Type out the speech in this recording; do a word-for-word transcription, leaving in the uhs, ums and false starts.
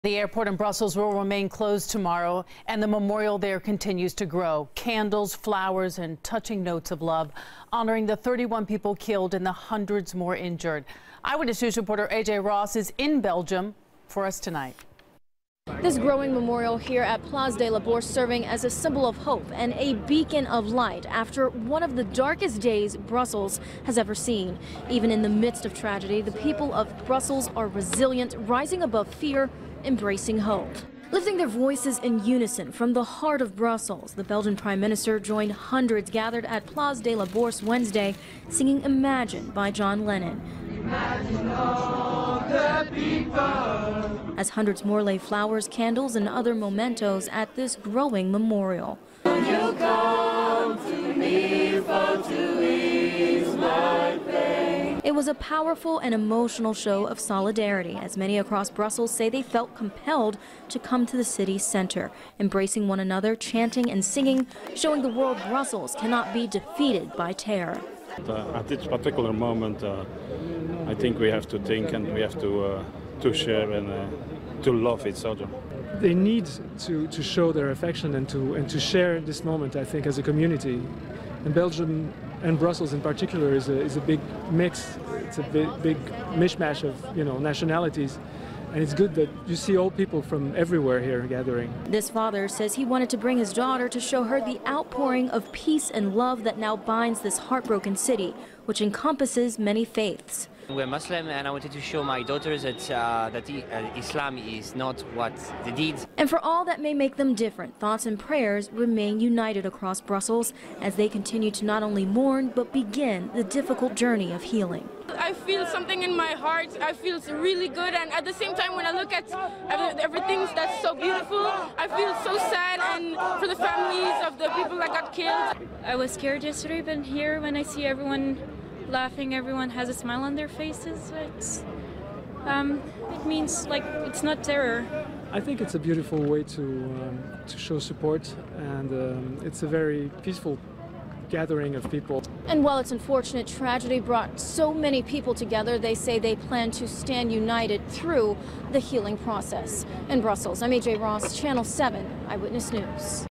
The airport in Brussels will remain closed tomorrow, and the memorial there continues to grow. Candles, flowers, and touching notes of love, honoring the thirty-one people killed and the hundreds more injured. Eyewitness News reporter A J Ross is in Belgium for us tonight. This growing memorial here at Place de la Bourse serving as a symbol of hope and a beacon of light after one of the darkest days Brussels has ever seen. Even in the midst of tragedy, the people of Brussels are resilient, rising above fear, embracing hope. Lifting their voices in unison from the heart of Brussels, the Belgian Prime Minister joined hundreds gathered at Place de la Bourse Wednesday, singing Imagine by John Lennon. Imagine all the people. As hundreds more lay flowers, candles, and other mementos at this growing memorial. You come to me for to ease my pain. It was a powerful and emotional show of solidarity, as many across Brussels say they felt compelled to come to the city center, embracing one another, chanting and singing, showing the world Brussels cannot be defeated by terror. Uh, at this particular moment, uh, I think we have to think and we have to uh, to share and uh, to love each other. They need to, to show their affection and to and to share this moment, I think, as a community. And Belgium and Brussels in particular is a, is a big mix. It's a big, big mishmash of, you know, nationalities. And it's good that you see all people from everywhere here gathering. This father says he wanted to bring his daughter to show her the outpouring of peace and love that now binds this heartbroken city, which encompasses many faiths. We're Muslim, and I wanted to show my daughters that, uh, that uh, Islam is not what the deeds. And for all that may make them different, thoughts and prayers remain united across Brussels as they continue to not only mourn, but begin the difficult journey of healing. I feel something in my heart. I feel really good, and at the same time, when I look at everything that's so beautiful, I feel so sad and for the families of the people that got killed. I was scared yesterday, but here when I see everyone laughing, everyone has a smile on their faces, it's, um, it means like it's not terror. I think it's a beautiful way to, um, to show support, and um, it's a very peaceful gathering of people. And while it's unfortunate tragedy brought so many people together, they say they plan to stand united through the healing process. In Brussels, I'm A J Ross, Channel seven Eyewitness News.